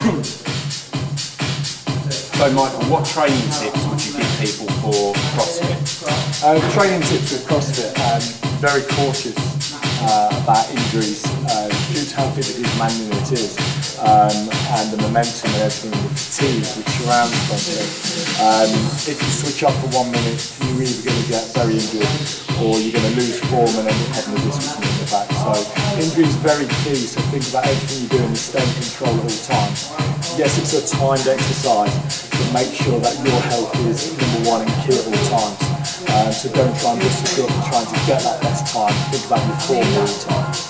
So Michael, what training tips would you give people for CrossFit? Training tips with CrossFit, very cautious about injuries due to how physically demanding it is, and the momentum and everything, the fatigue which surrounds CrossFit. If you switch up for 1 minute, you're either going to get very injured or you're going to lose form and end up having a disc in the back. So injury is very key, so think about everything you're doing and stay in control at all times. Yes, it's a timed exercise, but make sure that your health is #1 and key at all times. So don't try and bust your gut trying to get that best time. Think about your form all the time.